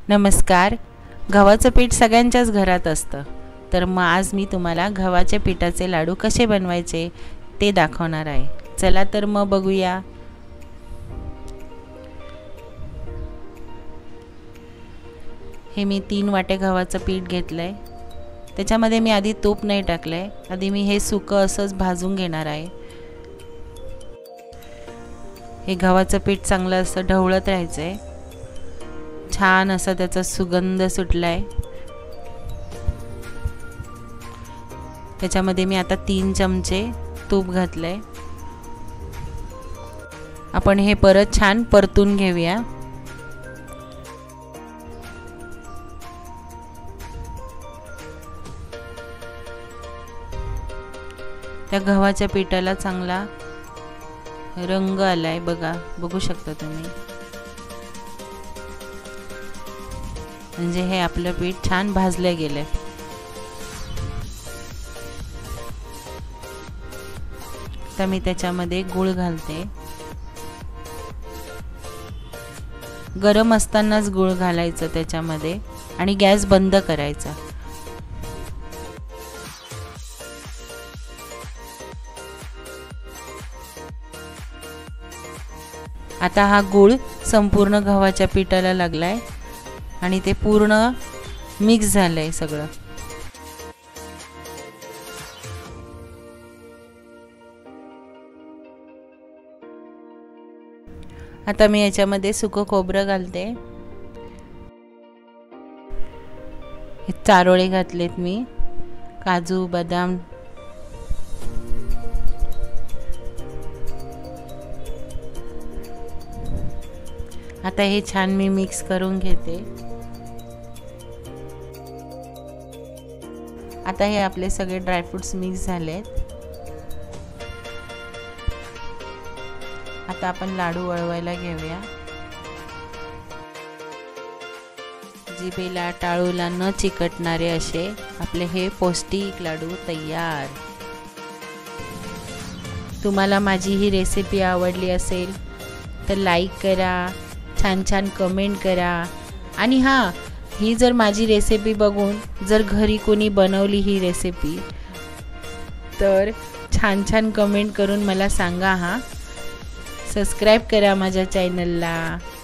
नमस्कार. गव्हाचं पीठ सगळ्यांच्याच घरात असतं, तर मग आज मी तुम्हाला गव्हाच्या पिठाचे लाडू कसे बनवायचे ते दाखवणार आहे. चला तर मग बघूया. हे मी 3 वाटे गव्हाचं पीठ घेतलंय. त्याच्यामध्ये मी आधी तूप नाही टाकलंय. आधी मी हे सुकं असंच भाजून घेणार आहे. हे गव्हाचं पीठ चांगलं असं ढवळत राहायचंय. छान असा त्याचा सुगंध सुटलाय. त्याच्यामध्ये मी आता 3 चमचे तूप घातलंय. आपण हे परत छान परतून घेऊया. त्या गव्हाच्या पिठाला चांगला रंग आलाय बघा, बघू शकता तुम्ही. म्हणजे हे आपलं पीठ छान भाजलं गेलंय. तर मी त्याच्यामध्ये गूळ घालते. गरम असतानाच गूळ घालायचं त्याच्यामध्ये आणि गॅस बंद करायचा. आता हा गूळ संपूर्ण गव्हाच्या पिठाला लागलाय आणि ते पूर्ण मिक्स झालंय सगळं. आता मी याच्यामध्ये सुकं खोबरं घालते. हे चारोळे घातलेत मी, काजू बदाम. आता हे छान मी मिक्स करून घेते. आता हे आपले सगळे ड्रायफ्रुट्स मिक्स झालेत. आता आपण लाडू वळवायला घेऊया. जिभेला टाळूला न चिकटणारे असे आपले हे पौष्टिक लाडू तयार. तुम्हाला माझी ही रेसिपी आवडली असेल तर लाईक करा, छान छान कमेंट करा. आणि हां, ही जर माझी रेसिपी बघून जर घरी कोणी बनवली ही रेसिपी तर छान छान कमेंट करून मला सांगा. हां, सबस्क्राईब करा माझ्या चॅनलला.